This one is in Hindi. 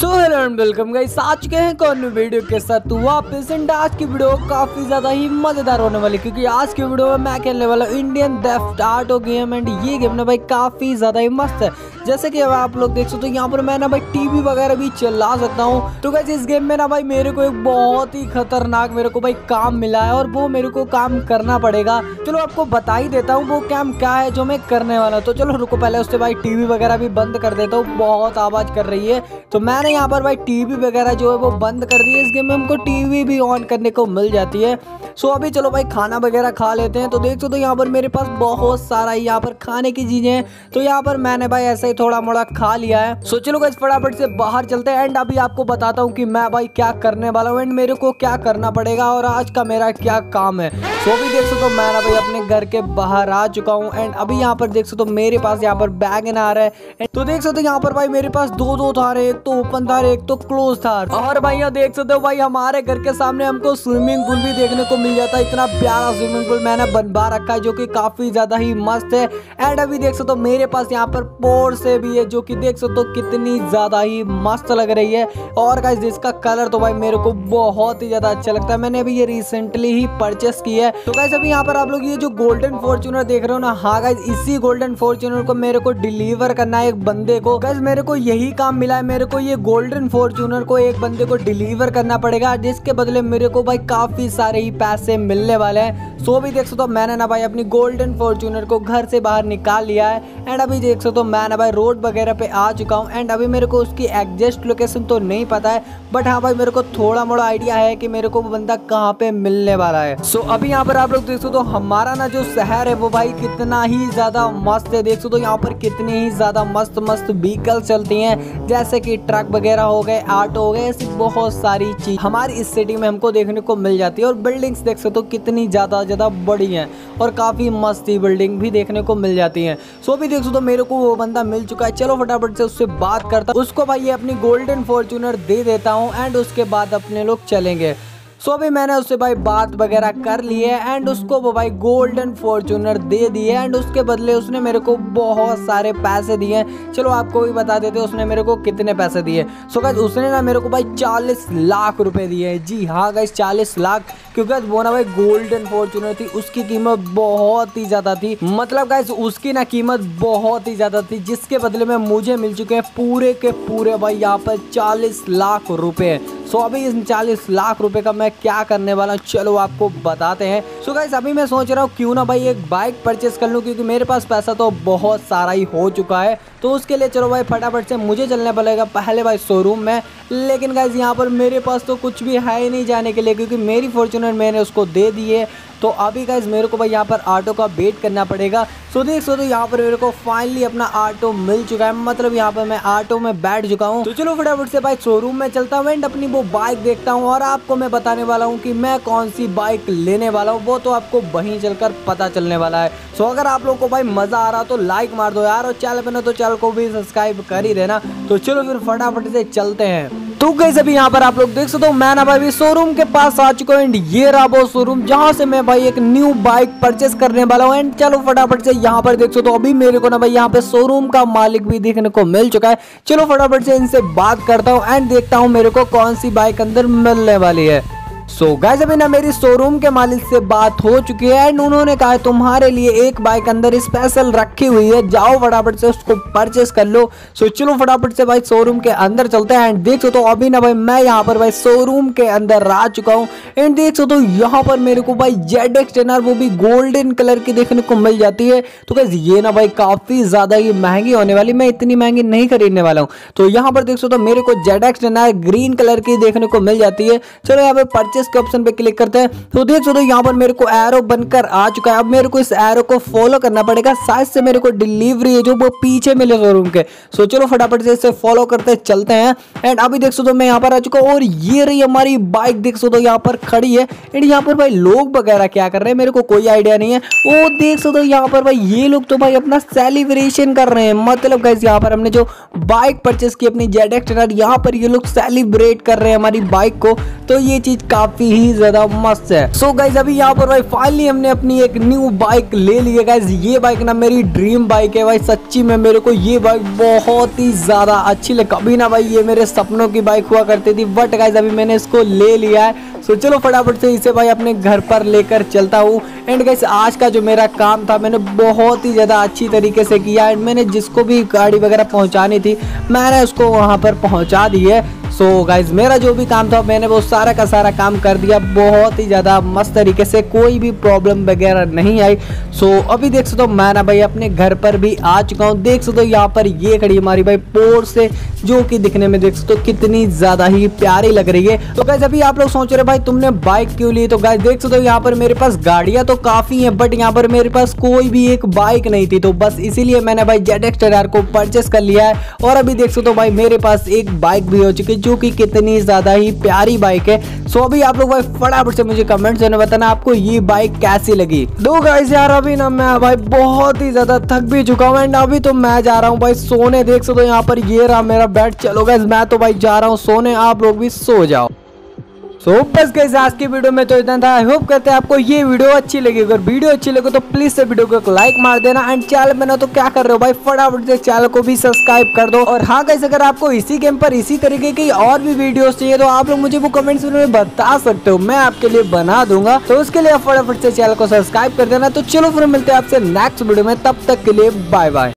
So hello and welcome guys, आ चुके हैं कौन वीडियो के साथ वापस। एंड आज की वीडियो काफी ज्यादा ही मजेदार होने वाली, क्योंकि आज की वीडियो में मैं खेलने वाला Indian theft auto game. And ये गेम ना भाई काफी ज्यादा ही मस्त है। जैसे कि अब आप लोग देख सकते हो यहाँ पर मैं ना भाई टीवी वगैरह भी चला सकता हूँ। तो गाइस इस गेम में ना भाई मेरे को एक बहुत ही खतरनाक मेरे को भाई काम मिला है, और वो मेरे को काम करना पड़ेगा। चलो आपको बता ही देता हूँ वो काम क्या है जो मैं करने वाला हूँ। तो चलो रुको, पहले उससे भाई टीवी वगैरह भी बंद कर देता हूँ, बहुत आवाज कर रही है। तो मैंने यहाँ पर भाई टीवी वगैरह जो है वो बंद कर दी है। इस गेम में हमको टीवी भी ऑन करने को मिल जाती है। सो अभी चलो भाई खाना वगैरह खा लेते हैं। तो देख सकते हो यहाँ पर मेरे पास बहुत सारा यहाँ पर खाने की चीजें हैं। तो यहाँ पर मैंने भाई ऐसे ही थोड़ा मोड़ा खा लिया है। सो चलो गाइस फटाफट से बाहर चलते हैं। एंड अभी आपको बताता हूँ कि मैं भाई क्या करने वाला हूँ एंड मेरे को क्या करना पड़ेगा और आज का मेरा क्या काम है। सो अभी देख सकते हो मैं ना भाई अपने घर के बाहर आ चुका हूँ। एंड अभी यहाँ पर देख सकते हो मेरे पास यहाँ पर बैग आ रहा है। तो देख सकते हो यहाँ पर भाई मेरे पास दो था, एक तो ओपन था, एक तो क्लोज था। और भाई यहाँ देख सकते हो भाई हमारे घर के सामने हमको स्विमिंग पूल भी देखने को मिल जाता है। इतना प्यारा स्विमिंग पूल मैंने बनवा रखा है जो कि काफी ज्यादा ही मस्त है। एंड अभी देख सकते हो मेरे पास यहाँ पर पोर्ट से भी है जो कि देख सकते हो कितनी ज्यादा ही मस्त लग रही है। और गाइस इसका कलर तो भाई मेरे को बहुत ही ज्यादा अच्छा लगता है। मैंने अभी ये रिसेंटली ही परचेस की है। तो गाइस अभी यहाँ पर आप लोग ये जो गोल्डन फॉर्च्यूनर देख रहे हो ना, हाँ गाइस इसी गोल्डन फॉर्च्यूनर को मेरे को डिलीवर करना है एक बंदे को। गाइस मेरे को यही काम मिला है, मेरे को ये गोल्डन फॉर्च्यूनर को एक बंदे को डिलीवर करना पड़ेगा, जिसके बदले मेरे को भाई काफी सारे ही पैसे मिलने वाले हैं। सो भी देख सकते हो मैंने ना भाई अपनी गोल्डन फॉर्च्यूनर को घर से बाहर निकाल लिया है। एंड अभी देख सकते हो मैं ना भाई रोड वगैरह पे आ चुका हूँ। एंड अभी मेरे को उसकी एग्जैक्ट लोकेशन तो नहीं पता है, बट हाँ भाई मेरे को थोड़ा मोड़ा आइडिया है कि मेरे को वो बंदा कहाँ पे मिलने वाला है। सो अभी यहाँ पर आप लोग देख सकते हो हमारा ना जो शहर है वो भाई कितना ही ज्यादा मस्त है। देख सकते हो यहाँ पर कितनी ही ज्यादा मस्त मस्त व्हीकल चलती हैं, जैसे कि ट्रक वगैरह हो गए, ऑटो हो गए, ऐसी बहुत सारी चीज हमारी इस सिटी में हमको देखने को मिल जाती है। और बिल्डिंग्स देख सकते हो कितनी ज्यादा बड़ी हैं और काफी मस्ती बिल्डिंग भी देखने को मिल जाती हैं। सो भी देख सकते हो मेरे को वो बंदा मिल चुका है। चलो फटाफट से उससे बात करता हूँ, उसको भाई ये अपनी गोल्डन फॉर्च्यूनर दे देता हूँ एंड उसके बाद अपने लोग चलेंगे। सो अभी मैंने उससे भाई बात वगैरह कर ली है एंड उसको वो भाई गोल्डन फॉर्च्यूनर दे दी है। एंड उसके बदले उसने मेरे को बहुत सारे पैसे दिए हैं। चलो आपको भी बता देते उसने मेरे को कितने पैसे दिए। सो गाइस उसने ना मेरे को भाई 40 लाख रुपए दिए हैं। जी हाँ गाइस 40 लाख, क्योंकि वो ना भाई गोल्डन फॉर्च्यूनर थी, उसकी कीमत बहुत ही ज्यादा थी। मतलब गाइस उसकी ना कीमत बहुत ही ज्यादा थी, जिसके बदले में मुझे मिल चुके हैं पूरे के पूरे भाई यहाँ पर 40 लाख रुपए। सो अभी इस 40 लाख रुपए का मैं क्या करने वाला हूँ चलो आपको बताते हैं। सो गाइस अभी मैं सोच रहा हूँ क्यों ना भाई एक बाइक परचेस कर लूँ, क्योंकि मेरे पास पैसा तो बहुत सारा ही हो चुका है। तो उसके लिए चलो भाई फटाफट से मुझे चलने पड़ेगा पहले भाई शोरूम में। लेकिन गाइस यहाँ पर मेरे पास तो कुछ भी है ही नहीं जाने के लिए, क्योंकि मेरी फॉर्च्यूनर मैंने उसको दे दी है। तो अभी गाइस मेरे को भाई यहाँ पर ऑटो का वेट करना पड़ेगा। सो देख सकते हो यहाँ पर मेरे को फाइनली अपना ऑटो मिल चुका है, मतलब यहाँ पर मैं ऑटो में बैठ चुका हूँ। तो चलो फटाफट से भाई शोरूम में चलता हूँ एंड अपनी वो बाइक देखता हूँ, और आपको मैं बताने वाला हूँ कि मैं कौन सी बाइक लेने वाला हूँ, वो तो आपको वहीं चलकर पता चलने वाला है। सो अगर आप लोगों को भाई मजा आ रहा तो लाइक मार दो यार, और चैनल पे ना तो चैनल को भी सब्सक्राइब कर ही देना। तो चलो फिर फटाफट से चलते हैं। तो गाइस अभी यहाँ पर आप लोग देख सकते हो मैं ना भाई शोरूम के पास आ चुका हूँ। एंड ये रहा वो शोरूम जहाँ से मैं भाई एक न्यू बाइक परचेस करने वाला हूँ। एंड चलो फटाफट से यहाँ पर देख सकते हो अभी मेरे को ना भाई यहाँ पे शोरूम का मालिक भी देखने को मिल चुका है। चलो फटाफट से इनसे बात करता हूँ एंड देखता हूँ मेरे को कौन सी बाइक अंदर मिलने वाली है। सो गाइस अभी ना मेरी शोरूम के मालिक से बात हो चुकी है एंड उन्होंने कहा है तुम्हारे लिए एक बाइक अंदर स्पेशल रखी हुई है, जाओ फटाफट से उसको परचेस कर लो। सो चलो फटाफट से भाई शोरूम के अंदर चलते हैं। एंड देख सकते हो अभी ना भाई मैं यहाँ पर भाई शोरूम के अंदर आ चुका हूँ। एंड देख सकते हो यहाँ पर मेरे को भाई ZX-10R वो भी गोल्डन कलर की देखने को मिल जाती है। तो गाइस ये ना भाई काफी ज्यादा ही महंगी होने वाली, मैं इतनी महंगी नहीं खरीदने वाला हूँ। तो यहाँ पर देख सकते हो मेरे को ZX-10R ग्रीन कलर की देखने को मिल जाती है। चलो यहाँ पे परचेस के ऑप्शन पे क्लिक करते हैं। तो देख सकते हो यहाँ पर मेरे को एरो बनकर आ चुका है। अब मेरे को इस एरो को फॉलो करना पड़ेगा, शायद से मेरे को डिलीवरी है जो वो पीछे मिले शोरूम के। सो चलो फटाफट से इसे फॉलो करते चलते हैं। एंड अभी देख सकते हो मैं यहाँ पर आ चुका हूँ और ये रही हमारी बाइक देख सकते हो यहाँ पर खड़ी है। एंड यहाँ पर भाई लोग वगैरह क्या कर रहे हैं मेरे को कोई आइडिया नहीं है। वो देख सकते हो यहाँ पर भाई ये लोग तो भाई अपना सेलिब्रेशन कर रहे हैं। मतलब गाइस यहाँ पर हमने जो बाइक परचेस की अपनी ZX-10R, यहाँ पर ये लोग सेलिब्रेट कर रहे हैं हमारी बाइक को। तो ये चीज काफी काफी ही ज्यादा मस्त है। सो गाइज अभी यहाँ पर भाई फाइनली हमने अपनी एक न्यू बाइक ले ली है गाइज। ये बाइक ना मेरी ड्रीम बाइक है भाई, सच्ची में मेरे को ये बाइक बहुत ही ज्यादा अच्छी लगी। कभी ना भाई ये मेरे सपनों की बाइक हुआ करती थी, बट गाइज अभी मैंने इसको ले लिया है। सो चलो फटाफट से इसे भाई अपने घर पर लेकर चलता हूँ। एंड गाइस आज का जो मेरा काम था मैंने बहुत ही ज़्यादा अच्छी तरीके से किया। एंड मैंने जिसको भी गाड़ी वगैरह पहुँचानी थी मैंने उसको वहाँ पर पहुँचा दी है। सो गाइज मेरा जो भी काम था मैंने वो सारा का सारा काम कर दिया बहुत ही ज़्यादा मस्त तरीके से, कोई भी प्रॉब्लम वगैरह नहीं आई। सो अभी देख सकते हो मैं ना भाई अपने घर पर भी आ चुका हूँ। देख सकते हो यहाँ पर ये खड़ी हमारी भाई पोर्श से, जो कि दिखने में देख सकते हो कितनी ज़्यादा ही प्यारी लग रही है। तो गाइज अभी आप लोग सोच रहे भाई तुमने बाइक क्यों ली, तो गाइज देख सकते हो यहाँ पर मेरे पास गाड़ियाँ तो काफ़ी हैं बट यहाँ पर मेरे पास कोई भी एक बाइक नहीं थी, तो बस इसीलिए मैंने भाई ZX-10R को परचेस कर लिया है। और अभी देख सकते हो भाई मेरे पास एक बाइक भी हो चुकी है जो कि कितनी ज्यादा ही प्यारी बाइक है। सो अभी आप लोग भाई फटाफट से मुझे कमेंट्स में बताना आपको ये बाइक कैसी लगी। दो गाइस यार अभी ना मैं भाई बहुत ही ज्यादा थक भी चुका हूँ एंड अभी तो मैं जा रहा हूँ भाई सोने। देख सकते हो यहाँ पर ये रहा मेरा बेड। चलो गाइस मैं तो भाई जा रहा हूँ सोने, आप लोग भी सो जाओ। सो बस गाइस आज की वीडियो में तो इतना था। आई होप करते हैं आपको ये वीडियो अच्छी लगी। अगर वीडियो अच्छी लगे तो प्लीज से वीडियो को एक लाइक मार देना। एंड चैनल में ना तो क्या कर रहे हो भाई फटाफट से चैनल को भी सब्सक्राइब कर दो। और हाँ गाइस अगर आपको इसी गेम पर इसी तरीके की और भी वीडियोस चाहिए तो आप लोग मुझे वो कमेंट्स में बता सकते हो, मैं आपके लिए बना दूंगा। तो उसके लिए फटाफट से चैनल को सब्सक्राइब कर देना। तो चलो फिर मिलते हैं आपसे नेक्स्ट वीडियो में, तब तक के लिए बाय बाय।